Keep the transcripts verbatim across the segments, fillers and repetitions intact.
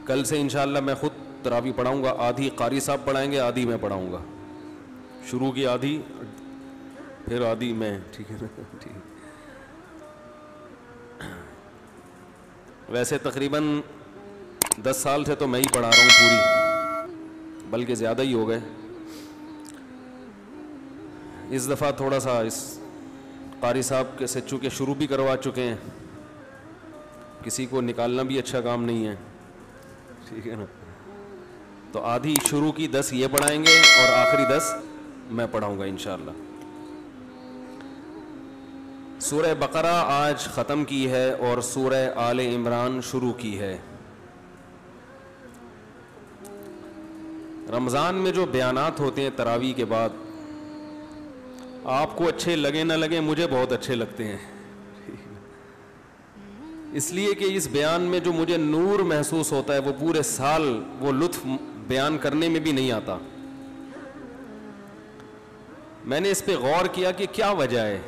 کل سے انشاءاللہ میں خود تراویح پڑھاؤں گا، آدھی قاری صاحب پڑھائیں گے، آدھی میں پڑھاؤں گا، شروع کی آدھی پھر آدھی میں، ٹھیک ہے نا؟ ٹھیک. ویسے تقریباً دس سال سے تو میں ہی پڑھا رہا ہوں پوری، بلکہ زیادہ ہی ہو گئے. اس دفعہ تھوڑا سا اس قاری صاحب کے سے چونکہ شروع بھی کروا چکے ہیں، کسی کو نکالنا بھی اچھا کام نہیں ہے، ٹھیک ہے نا؟ تو آدھی شروع کی دس یہ پڑھائیں گے اور آخری دس میں پڑھاؤں گا انشاءاللہ. سورہ بقرہ آج ختم کی ہے اور سورہ آل عمران شروع کی ہے. رمضان میں جو بیانات ہوتے ہیں تراویح کے بعد، آپ کو اچھے لگے نہ لگے، مجھے بہت اچھے لگتے ہیں، اس لیے کہ اس بیان میں جو مجھے نور محسوس ہوتا ہے وہ پورے سال وہ لطف بیان کرنے میں بھی نہیں آتا. میں نے اس پہ غور کیا کہ کیا وجہ ہے،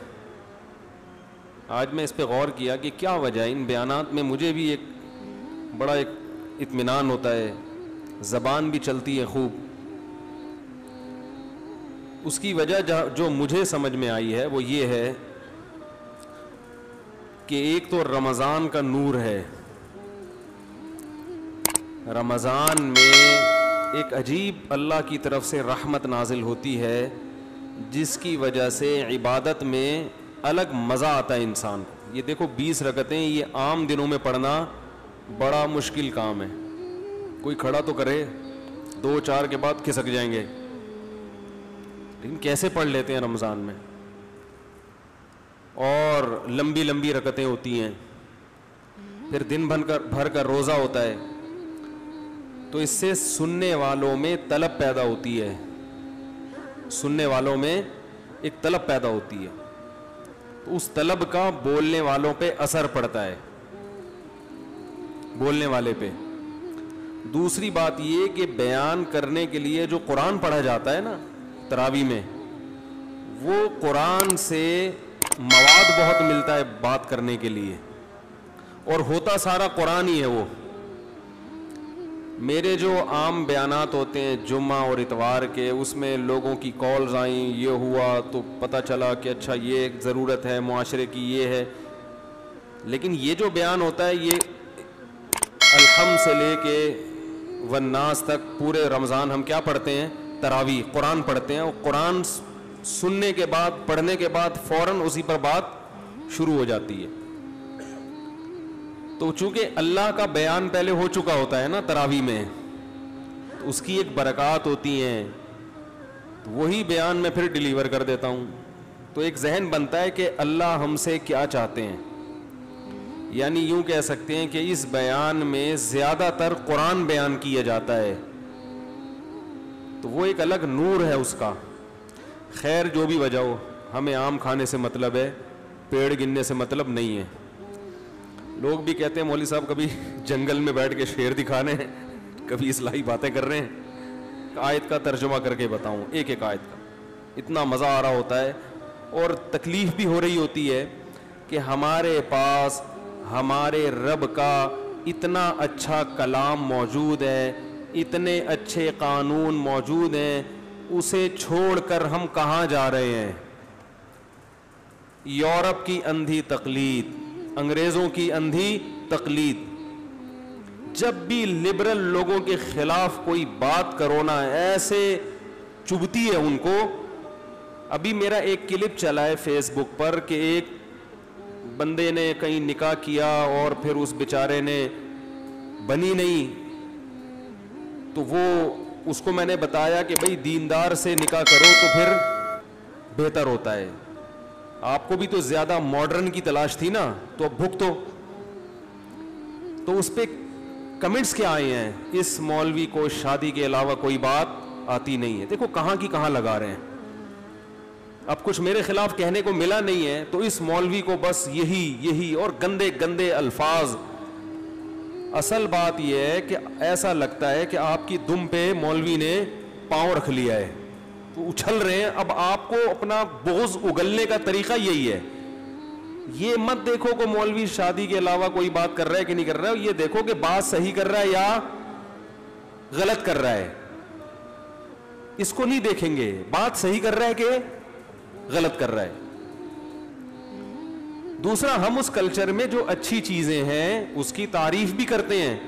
آج میں اس پہ غور کیا کہ کیا وجہ ہے. ان بیانات میں مجھے بھی ایک بڑا ایک اطمینان ہوتا ہے، زبان بھی چلتی ہے خوب. اس کی وجہ جو مجھے سمجھ میں آئی ہے وہ یہ ہے کہ ایک تو رمضان کا نور ہے. رمضان میں ایک عجیب اللہ کی طرف سے رحمت نازل ہوتی ہے جس کی وجہ سے عبادت میں الگ مزہ آتا ہے انسان کو. یہ دیکھو بیس رکعتیں یہ عام دنوں میں پڑھنا بڑا مشکل کام ہے. کوئی کھڑا تو کرے، دو چار کے بعد کھسک جائیں گے، لیکن کیسے پڑھ لیتے ہیں رمضان میں. اور لمبی لمبی رکعتیں ہوتی ہیں، پھر دن بھر کا بھر کا روزہ ہوتا ہے، تو اس سے سننے والوں میں طلب پیدا ہوتی ہے، سننے والوں میں ایک طلب پیدا ہوتی ہے، تو اس طلب کا بولنے والوں پہ اثر پڑتا ہے، بولنے والے پہ. دوسری بات یہ کہ بیان کرنے کے لیے جو قرآن پڑھا جاتا ہے نا تراویح میں، وہ قرآن سے مواد بہت ملتا ہے بات کرنے کے لیے، اور ہوتا سارا قرآن ہی ہے. وہ میرے جو عام بیانات ہوتے ہیں جمعہ اور اتوار کے، اس میں لوگوں کی کالز آئیں، یہ ہوا تو پتہ چلا کہ اچھا یہ ضرورت ہے معاشرے کی، یہ ہے. لیکن یہ جو بیان ہوتا ہے یہ الحمد سے لے کے والناس تک پورے رمضان ہم کیا پڑھتے ہیں؟ تراویح، قرآن پڑھتے ہیں. اور قرآن سننے کے بعد، پڑھنے کے بعد فوراً اسی پر بات شروع ہو جاتی ہے. تو چونکہ اللہ کا بیان پہلے ہو چکا ہوتا ہے نا تراویح میں، تو اس کی ایک برکات ہوتی ہیں، تو وہی بیان میں پھر ڈیلیور کر دیتا ہوں. تو ایک ذہن بنتا ہے کہ اللہ ہم سے کیا چاہتے ہیں. یعنی یوں کہہ سکتے ہیں کہ اس بیان میں زیادہ تر قرآن بیان کیا جاتا ہے، تو وہ ایک الگ نور ہے اس کا. خیر جو بھی وجہ ہو، ہمیں آم کھانے سے مطلب ہے، پیڑ گننے سے مطلب نہیں ہے. لوگ بھی کہتے ہیں مولوی صاحب کبھی جنگل میں بیٹھ کے شیر دکھانے ہیں، کبھی اصلاحی باتیں کر رہے ہیں. آیت کا ترجمہ کر کے بتاؤں، ایک ایک آیت کا اتنا مزہ آ رہا ہوتا ہے، اور تکلیف بھی ہو رہی ہوتی ہے کہ ہمارے پاس ہمارے رب کا اتنا اچھا کلام موجود ہے، اتنے اچھے قانون موجود ہیں، اسے چھوڑ کر ہم کہاں جا رہے ہیں؟ یورپ کی اندھی تقلید، انگریزوں کی اندھی تقلید. جب بھی لبرل لوگوں کے خلاف کوئی بات کرو نا، ایسے چبھتی ہے ان کو. ابھی میرا ایک کلپ چلا ہے فیس بک پر کہ ایک بندے نے کہیں نکاح کیا اور پھر اس بیچارے نے بنی نہیں، تو وہ اس کو میں نے بتایا کہ بھئی دیندار سے نکاح کرو تو پھر بہتر ہوتا ہے. آپ کو بھی تو زیادہ ماڈرن کی تلاش تھی نا، تو اب بھگتو. تو اس پہ کمنٹس کیا آئے ہیں؟ اس مولوی کو شادی کے علاوہ کوئی بات آتی نہیں ہے. دیکھو کہاں کی کہاں لگا رہے ہیں. اب کچھ میرے خلاف کہنے کو ملا نہیں ہے تو اس مولوی کو بس یہی یہی اور گندے گندے الفاظ. اصل بات یہ ہے کہ ایسا لگتا ہے کہ آپ کی دم پہ مولوی نے پاؤں رکھ لیا ہے تو اچھل رہے ہیں. اب آپ کو اپنا بغض اگلنے کا طریقہ یہی ہے. یہ مت دیکھو کہ مولوی شادی کے علاوہ کوئی بات کر رہا ہے کہ نہیں کر رہا ہے، یہ دیکھو کہ بات صحیح کر رہا ہے یا غلط کر رہا ہے، اس کو نہیں دیکھیں گے بات صحیح کر رہا ہے کہ غلط کر رہا ہے۔ دوسرا، ہم اس کلچر میں جو اچھی چیزیں ہیں اس کی تعریف بھی کرتے ہیں،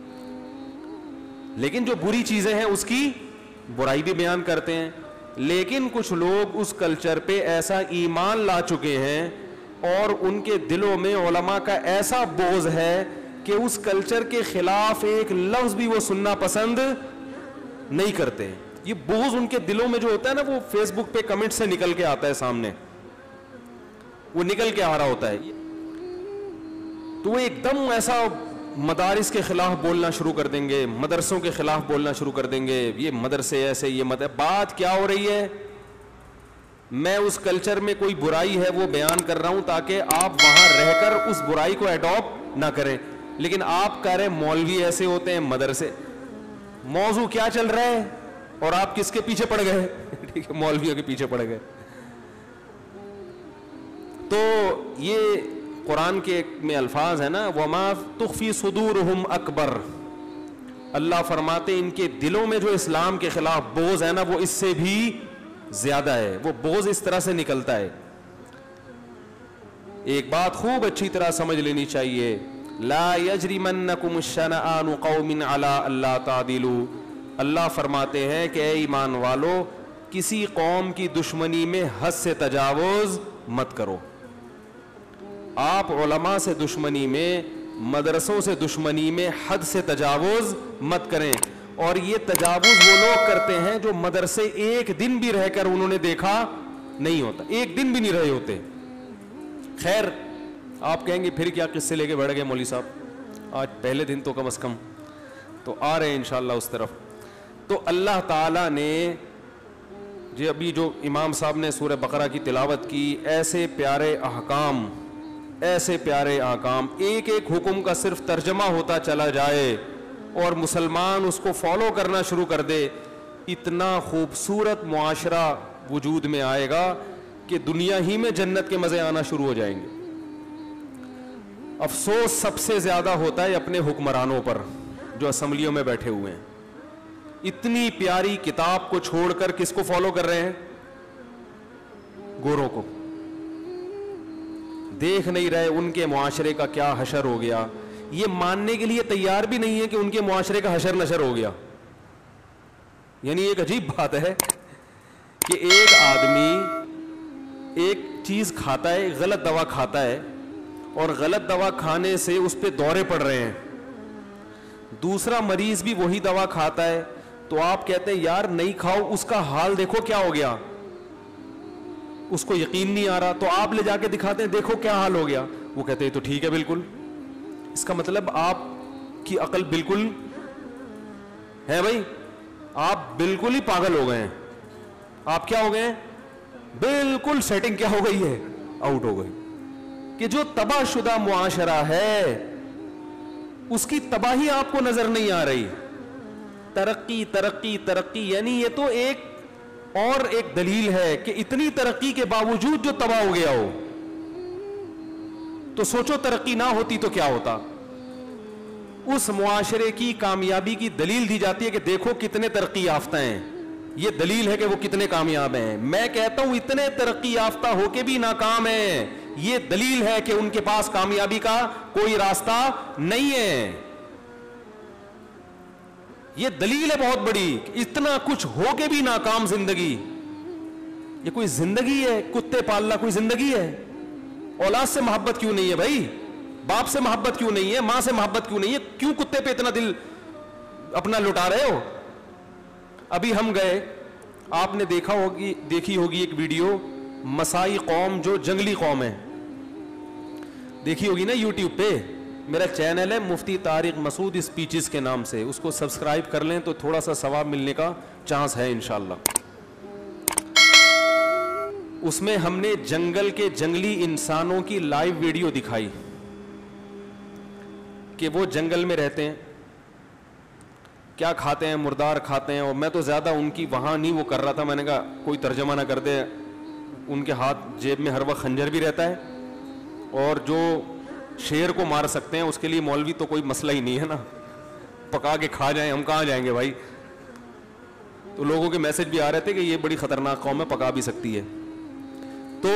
لیکن جو بری چیزیں ہیں اس کی برائی بھی بیان کرتے ہیں۔ لیکن کچھ لوگ اس کلچر پہ ایسا ایمان لا چکے ہیں اور ان کے دلوں میں علماء کا ایسا بغض ہے کہ اس کلچر کے خلاف ایک لفظ بھی وہ سننا پسند نہیں کرتے۔ یہ بغض ان کے دلوں میں جو ہوتا ہے نا، وہ فیس بک پہ کمنٹ سے نکل کے آتا ہے سامنے، وہ نکل کے آ رہا ہوتا ہے، تو وہ ایک دم ایسا مدارس کے خلاف بولنا شروع کر دیں گے، مدرسوں کے خلاف بولنا شروع کر دیں گے، یہ مدرسے ایسے، یہ مدرسے۔ بات کیا ہو رہی ہے؟ میں اس کلچر میں کوئی برائی ہے وہ بیان کر رہا ہوں تاکہ آپ وہاں رہ کر اس برائی کو ایڈاپٹ نہ کریں، لیکن آپ کہہ رہے مولوی ایسے ہوتے ہیں، مدرسے۔ موضوع کیا چل رہا ہے اور آپ کس کے پیچھے پڑ گئے؟ ٹھیک ہے، مولویوں کے پیچھے پڑ گئے۔ تو یہ قرآن کے میں الفاظ ہیں نا، وَمَا تُخْفِي صُدُورُهُمْ أَكْبَرُ، اللہ فرماتے ان کے دلوں میں جو اسلام کے خلاف بغض ہے نا وہ اس سے بھی زیادہ ہے، وہ بغض اس طرح سے نکلتا ہے۔ ایک بات خوب اچھی طرح سمجھ لینی چاہیے، لا يجرمنكم شنآن قوم على الا تعدلوا، اللہ فرماتے ہیں کہ اے ایمان والو کسی قوم کی دشمنی میں حد سے تجاوز مت کرو۔ آپ علماء سے دشمنی میں، مدرسوں سے دشمنی میں حد سے تجاوز مت کریں، اور یہ تجاوز وہ لوگ کرتے ہیں جو مدرسے ایک دن بھی رہ کر انہوں نے دیکھا نہیں ہوتا، ایک دن بھی نہیں رہے ہوتے۔ خیر، آپ کہیں گے پھر کیا قصے لے کے بڑھ گئے مولوی صاحب، آج پہلے دن تو کم از کم تو آ رہے ہیں انشاءاللہ اس طرف۔ تو اللہ تعالیٰ نے جی ابھی جو امام صاحب نے سورہ بقرہ کی تلاوت کی، ایسے پیارے احکام، ایسے پیارے احکام، ایک ایک حکم کا صرف ترجمہ ہوتا چلا جائے اور مسلمان اس کو فالو کرنا شروع کر دے، اتنا خوبصورت معاشرہ وجود میں آئے گا کہ دنیا ہی میں جنت کے مزے آنا شروع ہو جائیں گے۔ افسوس سب سے زیادہ ہوتا ہے اپنے حکمرانوں پر جو اسمبلیوں میں بیٹھے ہوئے ہیں، اتنی پیاری کتاب کو چھوڑ کر کس کو فالو کر رہے ہیں؟ گوروں کو۔ دیکھ نہیں رہے ان کے معاشرے کا کیا حشر ہو گیا، یہ ماننے کے لیے تیار بھی نہیں ہے کہ ان کے معاشرے کا حشر نشر ہو گیا۔ یعنی ایک عجیب بات ہے کہ ایک آدمی ایک چیز کھاتا ہے، غلط دوا کھاتا ہے، اور غلط دوا کھانے سے اس پہ دورے پڑ رہے ہیں، دوسرا مریض بھی وہی دوا کھاتا ہے، تو آپ کہتے ہیں یار نہیں کھاؤ، اس کا حال دیکھو کیا ہو گیا، اس کو یقین نہیں آ رہا، تو آپ لے جا کے دکھاتے ہیں دیکھو کیا حال ہو گیا، وہ کہتے ہیں تو ٹھیک ہے بالکل۔ اس کا مطلب آپ کی عقل بالکل ہے بھائی، آپ بالکل ہی پاگل ہو گئے ہیں، آپ کیا ہو گئے ہیں؟ بالکل سیٹنگ کیا ہو گئی ہے؟ آؤٹ ہو گئی، کہ جو تباہ شدہ معاشرہ ہے اس کی تباہی آپ کو نظر نہیں آ رہی۔ ترقی ترقی ترقی، یعنی یہ تو ایک اور ایک دلیل ہے کہ اتنی ترقی کے باوجود جو تباہ ہو گیا ہو، تو سوچو ترقی نہ ہوتی تو کیا ہوتا۔ اس معاشرے کی کامیابی کی دلیل دی جاتی ہے کہ دیکھو کتنے ترقی یافتہ ہیں، یہ دلیل ہے کہ وہ کتنے کامیاب ہیں۔ میں کہتا ہوں اتنے ترقی یافتہ ہو کے بھی ناکام ہیں، یہ دلیل ہے کہ ان کے پاس کامیابی کا کوئی راستہ نہیں ہے، یہ دلیل ہے بہت بڑی، اتنا کچھ ہو کے بھی ناکام زندگی۔ یہ کوئی زندگی ہے؟ کتے پالنا کوئی زندگی ہے؟ اولاد سے محبت کیوں نہیں ہے بھائی؟ باپ سے محبت کیوں نہیں ہے؟ ماں سے محبت کیوں نہیں ہے؟ کیوں کتے پہ اتنا دل اپنا لٹا رہے ہو؟ ابھی ہم گئے، آپ نے دیکھا ہوگی دیکھی ہوگی ایک ویڈیو، مسائی قوم جو جنگلی قوم ہے، دیکھی ہوگی نا یوٹیوب پہ، میرا چینل ہے مفتی طارق مسعود اسپیچز کے نام سے، اس کو سبسکرائب کر لیں تو تھوڑا سا ثواب ملنے کا چانس ہے انشاءاللہ۔ اس میں ہم نے جنگل کے جنگلی انسانوں کی لائیو ویڈیو دکھائی کہ وہ جنگل میں رہتے ہیں، کیا کھاتے ہیں، مردار کھاتے ہیں، اور میں تو زیادہ ان کی وہاں نہیں وہ کر رہا تھا، میں نے کہا کوئی ترجمہ نہ کر دے، ان کے ہاتھ جیب میں ہر وقت خنجر بھی رہتا ہے، اور جو شیر کو مار سکتے ہیں اس کے لیے مولوی تو کوئی مسئلہ ہی نہیں ہے نا، پکا کے کھا جائیں, ہم کہاں جائیں گے بھائی. تو لوگوں کے میسج بھی آ رہے تھے کہ یہ بڑی خطرناک قوم ہے, پکا بھی سکتی ہے. تو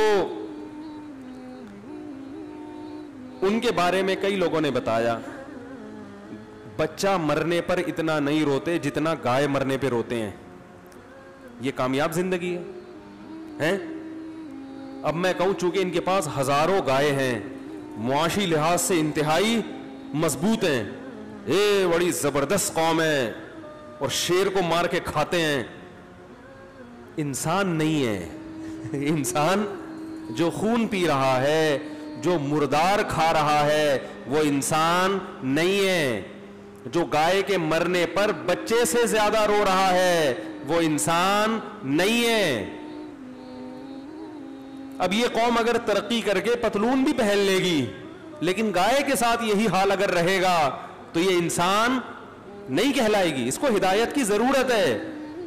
ان کے بارے میں کئی لوگوں نے بتایا, بچہ مرنے پر اتنا نہیں روتے جتنا گائے مرنے پہ روتے ہیں. یہ کامیاب زندگی ہے. اب میں کہوں چونکہ ان کے پاس ہزاروں گائے ہیں, معاشی لحاظ سے انتہائی مضبوط ہیں, اے بڑی زبردست قوم ہے اور شیر کو مار کے کھاتے ہیں. انسان نہیں ہے. انسان جو خون پی رہا ہے, جو مردار کھا رہا ہے, وہ انسان نہیں ہے. جو گائے کے مرنے پر بچے سے زیادہ رو رہا ہے, وہ انسان نہیں ہے. اب یہ قوم اگر ترقی کر کے پتلون بھی پہن لے گی, لیکن گائے کے ساتھ یہی حال اگر رہے گا تو یہ انسان نہیں کہلائے گی. اس کو ہدایت کی ضرورت ہے.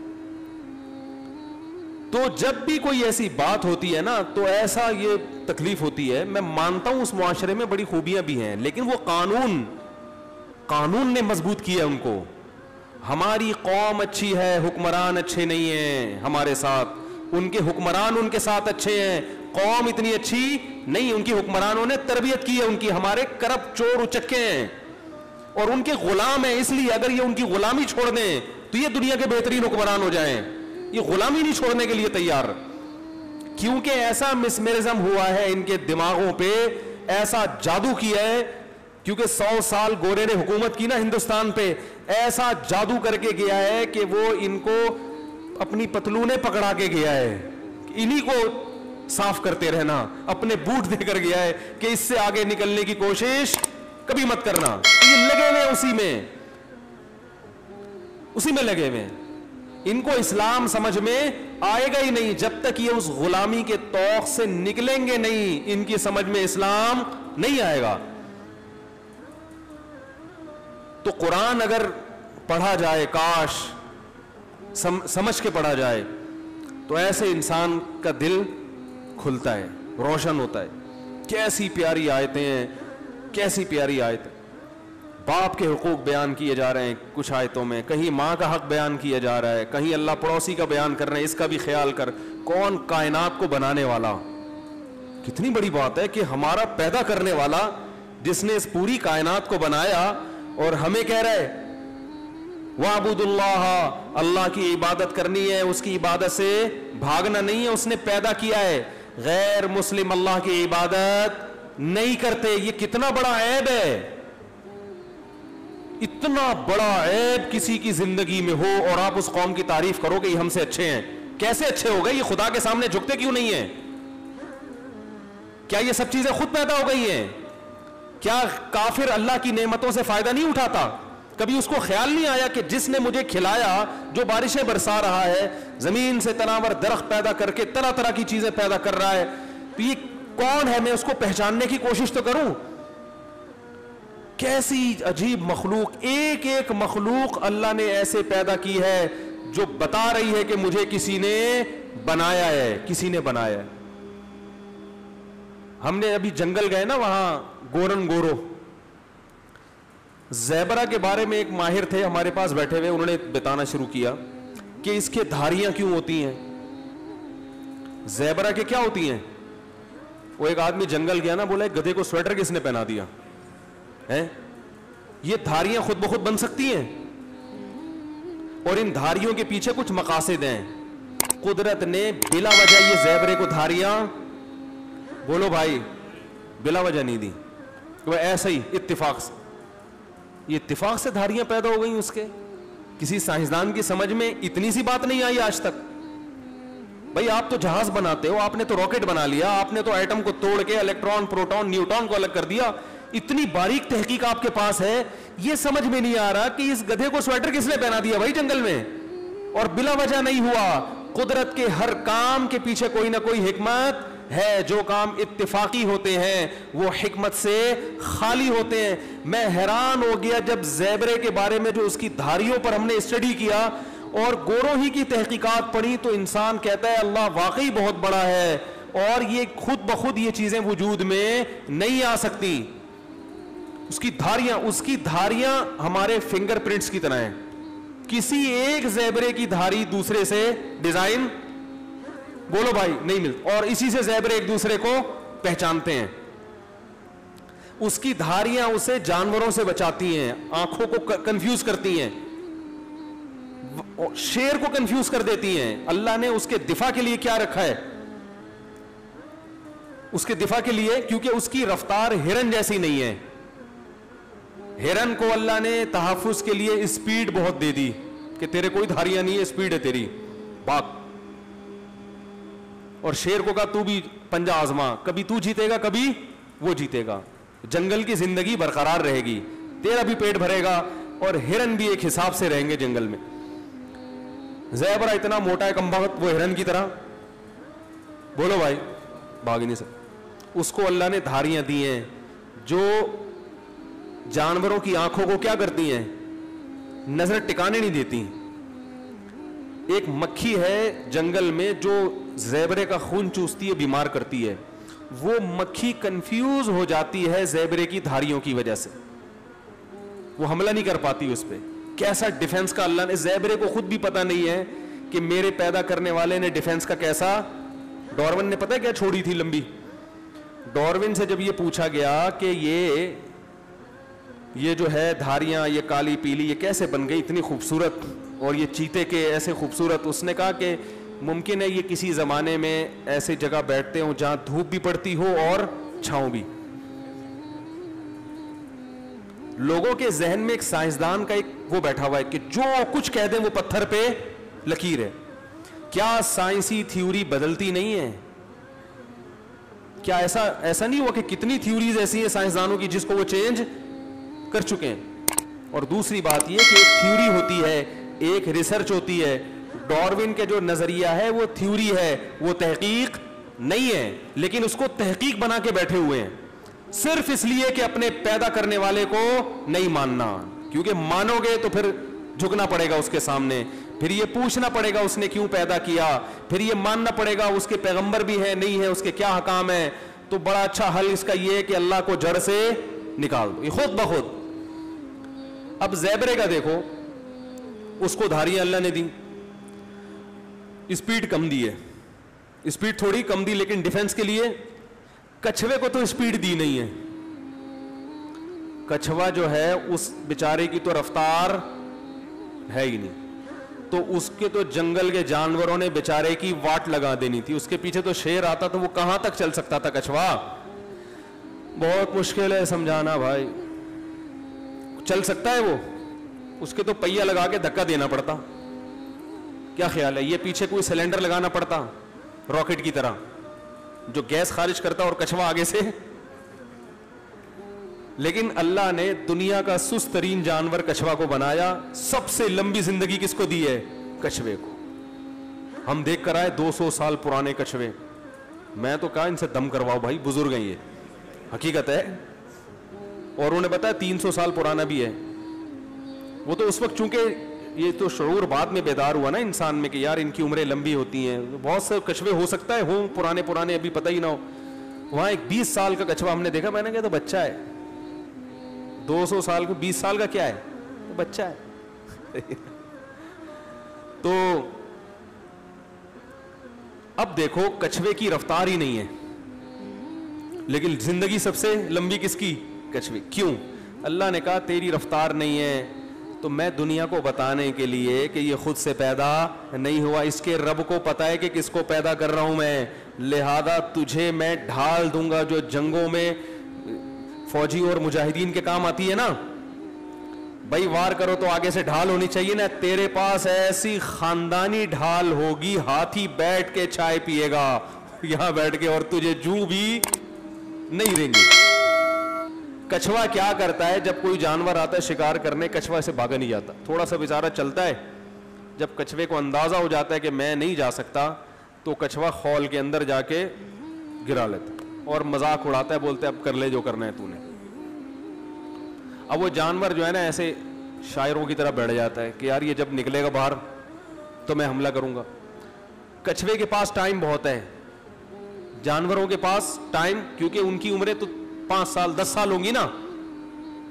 تو جب بھی کوئی ایسی بات ہوتی ہے نا تو ایسا یہ تکلیف ہوتی ہے. میں مانتا ہوں اس معاشرے میں بڑی خوبیاں بھی ہیں, لیکن وہ قانون قانون نے مضبوط کیا ان کو. ہماری قوم اچھی ہے, حکمران اچھے نہیں ہیں ہمارے ساتھ, ان کے حکمران ان کے ساتھ اچھے ہیں. قوم اتنی اچھی نہیں, ان کی حکمرانوں نے تربیت کی ہے ان کی. ہمارے کرپٹ چور اچکے ہیں اور ان کے غلام ہیں, اس لیے اگر یہ ان کی غلامی چھوڑ دیں تو یہ دنیا کے بہترین حکمران ہو جائیں. یہ غلامی نہیں چھوڑنے کے لیے تیار, کیونکہ ایسا مسمرزم ہوا ہے ان کے دماغوں پہ, ایسا جادو کیا ہے. کیونکہ سو سال گورے نے حکومت کی نا ہندوستان پہ, ایسا جادو کر کے گیا ہے کہ وہ ان کو اپنی پتلونے پکڑا کے گیا ہے, انہی کو صاف کرتے رہنا, اپنے بوٹ دے کر گیا ہے کہ اس سے آگے نکلنے کی کوشش کبھی مت کرنا. یہ لگے ہوئے اسی میں اسی میں لگے ہوئے. ان کو اسلام سمجھ میں آئے گا ہی نہیں جب تک یہ اس غلامی کے طوق سے نکلیں گے نہیں. ان کی سمجھ میں اسلام نہیں آئے گا. تو قرآن اگر پڑھا جائے, کاش سمجھ کے پڑھا جائے, تو ایسے انسان کا دل کھلتا ہے, روشن ہوتا ہے. کیسی پیاری آیتیں ہیں, کیسی پیاری آیت. باپ کے حقوق بیان کیے جا رہے ہیں کچھ آیتوں میں, کہیں ماں کا حق بیان کیا جا رہا ہے, کہیں اللہ پڑوسی کا بیان کر رہے ہیں, اس کا بھی خیال کر. کون کائنات کو بنانے والا, کتنی بڑی بات ہے کہ ہمارا پیدا کرنے والا جس نے اس پوری کائنات کو بنایا اور ہمیں کہہ رہا ہے وَاعْبُدُ اللَّهَ, اللہ کی عبادت کرنی ہے, اس کی عبادت سے بھاگنا نہیں ہے. اس نے پیدا کیا ہے. غیر مسلم اللہ کی عبادت نہیں کرتے. یہ کتنا بڑا عیب ہے. اتنا بڑا عیب کسی کی زندگی میں ہو اور آپ اس قوم کی تعریف کرو کہ یہ ہم سے اچھے ہیں. کیسے اچھے ہو گئے؟ یہ خدا کے سامنے جھکتے کیوں نہیں ہیں؟ کیا یہ سب چیزیں خود پیدا ہو گئی ہیں؟ کیا کافر اللہ کی نعمتوں سے فائدہ نہیں اٹھاتا؟ کبھی اس کو خیال نہیں آیا کہ جس نے مجھے کھلایا, جو بارشیں برسا رہا ہے, زمین سے تناور درخت پیدا کر کے طرح طرح کی چیزیں پیدا کر رہا ہے, تو یہ کون ہے؟ میں اس کو پہچاننے کی کوشش تو کروں. کیسی عجیب مخلوق, ایک ایک مخلوق اللہ نے ایسے پیدا کی ہے جو بتا رہی ہے کہ مجھے کسی نے بنایا ہے, کسی نے بنایا ہے. ہم نے ابھی جنگل گئے نا, وہاں گورن گورو, زیبرا کے بارے میں ایک ماہر تھے ہمارے پاس بیٹھے ہوئے, انہوں نے بتانا شروع کیا کہ اس کے دھاریاں کیوں ہوتی ہیں. زیبرا کے کیا ہوتی ہیں؟ وہ ایک آدمی جنگل گیا نا, بولا گدھے کو سویٹر کس نے پہنا دیا ہے؟ یہ دھاریاں خود بخود بن سکتی ہیں, اور ان دھاریوں کے پیچھے کچھ مقاصد ہیں. قدرت نے بلا وجہ یہ زیبرے کو دھاریاں, بولو بھائی, بلا وجہ نہیں دی, وہ ایسا ہی اتفاق سے, یہ اتفاق سے دھاریاں پیدا ہو گئیں اس کے. کسی سائنسدان کی سمجھ میں اتنی سی بات نہیں آئی آج تک. بھائی آپ تو جہاز بناتے ہو, آپ نے تو راکٹ بنا لیا, آپ نے تو ایٹم کو توڑ کے الیکٹران, پروٹون, نیوٹران کو الگ کر دیا, اتنی باریک تحقیق آپ کے پاس ہے, یہ سمجھ میں نہیں آ رہا کہ اس گدھے کو سویٹر کس نے پہنا دیا بھائی جنگل میں, اور بلا وجہ نہیں ہوا. قدرت کے ہر کام کے پیچھے کوئی نہ کوئی حکمت ہے. جو کام اتفاقی ہوتے ہیں وہ حکمت سے خالی ہوتے ہیں. میں حیران ہو گیا جب زیبرے کے بارے میں جو اس کی دھاریوں پر ہم نے اسٹڈی کیا اور گوروں ہی کی تحقیقات پڑھی, تو انسان کہتا ہے اللہ واقعی بہت بڑا ہے, اور یہ خود بخود یہ چیزیں وجود میں نہیں آ سکتی. اس کی دھاریاں اس کی دھاریاں ہمارے فنگر پرنٹس کی طرح ہیں. کسی ایک زیبرے کی دھاری دوسرے سے ڈیزائن بولو بھائی نہیں ملتا, اور اسی سے زیبرے ایک دوسرے کو پہچانتے ہیں. اس کی دھاریاں اسے جانوروں سے بچاتی ہیں, آنکھوں کو کنفیوز کرتی ہیں, شیر کو کنفیوز کر دیتی ہیں. اللہ نے اس کے دفاع کے لیے کیا رکھا ہے, اس کے دفاع کے لیے, کیونکہ اس کی رفتار ہرن جیسی نہیں ہے. ہرن کو اللہ نے تحفظ کے لیے اسپیڈ بہت دے دی کہ تیرے کوئی دھاریاں نہیں ہے, اسپیڈ ہے تیری, بھاگ. اور شیر کو کہا تو بھی پنجہ آزما, کبھی تو جیتے گا کبھی وہ جیتے گا, جنگل کی زندگی برقرار رہے گی, تیرا بھی پیٹ بھرے گا, اور ہرن بھی ایک حساب سے رہیں گے جنگل میں. زیبرا اتنا موٹا ہے کم بخت, وہ ہرن کی طرح, بولو بھائی بھاگ نہیں سکتا. اس کو اللہ نے دھاریاں دی ہیں جو جانوروں کی آنکھوں کو کیا کرتی ہیں, نظر ٹکانے نہیں دیتی. ایک مکھی ہے جنگل میں جو زیبرے کا خون چوستی ہے, بیمار کرتی ہے. وہ مکھی کنفیوز ہو جاتی ہے زیبرے کی دھاریوں کی وجہ سے, وہ حملہ نہیں کر پاتی اس پہ. کیسا ڈیفنس کا اللہ نے, زیبرے کو خود بھی پتا نہیں ہے کہ میرے پیدا کرنے والے نے ڈیفنس کا کیسا. ڈارون نے پتا کیا چھوڑی تھی لمبی. ڈارون سے جب یہ پوچھا گیا کہ یہ یہ جو ہے دھاریاں, یہ کالی پیلی, یہ کیسے بن گئی اتنی خوبصورت, اور یہ چیتے کے ایسے خوبصورت, اس نے کہا کہ ممکن ہے یہ کسی زمانے میں ایسے جگہ بیٹھتے ہوں جہاں دھوپ بھی پڑتی ہو اور چھاؤں بھی. لوگوں کے ذہن میں ایک سائنسدان کا ایک وہ بیٹھا ہوا ہے کہ جو کچھ کہہ دیں وہ پتھر پہ لکیر ہے. کیا سائنسی تھیوری بدلتی نہیں ہے؟ کیا ایسا ایسا نہیں ہوا کہ کتنی تھیوریز ایسی ہیں سائنسدانوں کی جس کو وہ چینج کر چکے ہیں؟ اور دوسری بات یہ کہ ایک تھیوری ہوتی ہے, ایک ریسرچ ہوتی ہے. ڈارون کے جو نظریہ ہے وہ تھیوری ہے, وہ تحقیق نہیں ہے, لیکن اس کو تحقیق بنا کے بیٹھے ہوئے ہیں صرف اس لیے کہ اپنے پیدا کرنے والے کو نہیں ماننا. کیونکہ مانو گے تو پھر جھکنا پڑے گا اس کے سامنے, پھر یہ پوچھنا پڑے گا اس نے کیوں پیدا کیا, پھر یہ ماننا پڑے گا اس کے پیغمبر بھی ہے نہیں ہے, اس کے کیا حکام ہے. تو بڑا اچھا حل اس کا یہ ہے کہ اللہ کو جڑ سے نکال دو, یہ خود بخود. اب زیبرے کا دیکھو, اس کو دھاریاں اللہ نے دی, اسپیڈ کم دی ہے, اسپیڈ تھوڑی کم دی, لیکن ڈیفنس کے لیے. کچھوے کو تو اسپیڈ دی نہیں ہے. کچھوا جو ہے اس بیچارے کی تو رفتار ہے ہی نہیں, تو اس کے تو جنگل کے جانوروں نے بیچارے کی واٹ لگا دینی تھی. اس کے پیچھے تو شیر آتا تو وہ کہاں تک چل سکتا تھا کچھوا. بہت مشکل ہے سمجھانا بھائی, چل سکتا ہے وہ, اس کے تو پہیا لگا کے دھکا دینا پڑتا. کیا خیال ہے, یہ پیچھے کوئی سلنڈر لگانا پڑتا راکٹ کی طرح جو گیس خارج کرتا اور کچھوا آگے سے. لیکن اللہ نے دنیا کا سست ترین جانور کچھوا کو بنایا. سب سے لمبی زندگی کس کو دی ہے؟ کچھوے کو. ہم دیکھ کر آئے دو سو سال پرانے کچھوے, میں تو کہا ان سے دم کرواؤ بھائی, بزرگ ہیں یہ, حقیقت ہے. اور انہوں نے بتایا تین سو سال پرانا بھی ہے. وہ تو اس وقت چونکہ یہ تو شعور بعد میں بیدار ہوا نا انسان میں کہ یار ان کی عمریں لمبی ہوتی ہیں. بہت سے کچھوے ہو سکتا ہے ہوں پرانے پرانے ابھی پتہ ہی نہ ہو. وہاں ایک بیس سال کا کچھوا ہم نے دیکھا, میں نے کہا تو بچہ ہے. دو سو سال کو بیس سال کا کیا ہے, تو بچہ ہے. تو اب دیکھو کچھوے کی رفتار ہی نہیں ہے, لیکن زندگی سب سے لمبی کس کی؟ کچھوے. کیوں؟ اللہ نے کہا تیری رفتار نہیں ہے تو میں دنیا کو بتانے کے لیے کہ یہ خود سے پیدا نہیں ہوا, اس کے رب کو پتا ہے کہ کس کو پیدا کر رہا ہوں میں, لہذا تجھے میں ڈھال دوں گا جو جنگوں میں فوجی اور مجاہدین کے کام آتی ہے نا. بھائی وار کرو تو آگے سے ڈھال ہونی چاہیے نا, تیرے پاس ایسی خاندانی ڈھال ہوگی, ہاتھی بیٹھ کے چائے پیے گا یہاں بیٹھ کے, اور تجھے جو بھی نہیں رہیں گی. کچھوا کیا کرتا ہے, جب کوئی جانور آتا ہے شکار کرنے, کچھوا سے بھاگا نہیں جاتا, تھوڑا سا بیچارہ چلتا ہے. جب کچھوے کو اندازہ ہو جاتا ہے کہ میں نہیں جا سکتا, تو کچھوا خول کے اندر جا کے گرا لیتا اور مذاق اڑاتا ہے, بولتے اب کر لے جو کرنا ہے تو نے. اب وہ جانور جو ہے نا ایسے شاعروں کی طرح بیٹھ جاتا ہے کہ یار یہ جب نکلے گا باہر تو میں حملہ کروں گا. کچھوے کے پاس ٹائم بہت ہے, جانوروں کے پاس ٹائم, کیونکہ ان کی عمریں تو پانچ سال دس سال ہوں گی نا,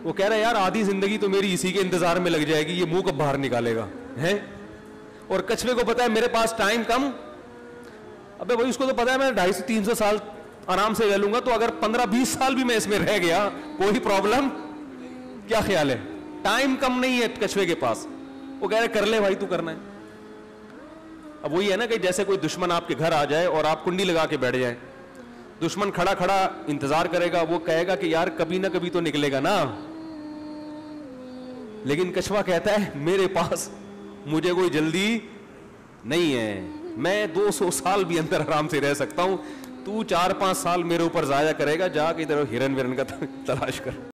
وہ کہہ رہا ہے یار آدھی زندگی تو میری اسی کے انتظار میں لگ جائے گی, یہ منہ کب باہر نکالے گا ہے. اور کچھوے کو پتا ہے میرے پاس ٹائم کم, ابے بھائی اس کو تو پتا ہے میں ڈھائی سو تین سو سال آرام سے رہ لوں گا, تو اگر پندرہ بیس سال بھی میں اس میں رہ گیا کوئی پرابلم, کیا خیال ہے؟ ٹائم کم نہیں ہے کچھوے کے پاس. وہ کہہ رہے کر لے بھائی تو کرنا ہے. اب وہی ہے نا کہ جیسے کوئی دشمن آپ کے گھر آ جائے اور آپ کنڈی لگا کے بیٹھ جائیں, دشمن کھڑا کھڑا انتظار کرے گا, وہ کہے گا کہ یار کبھی نہ کبھی تو نکلے گا نا. لیکن کچھوا کہتا ہے میرے پاس مجھے کوئی جلدی نہیں ہے, میں دو سو سال بھی اندر آرام سے رہ سکتا ہوں, تو چار پانچ سال میرے اوپر ضائع کرے گا, جا کے ادھر ہرن ورن کا تلاش کر.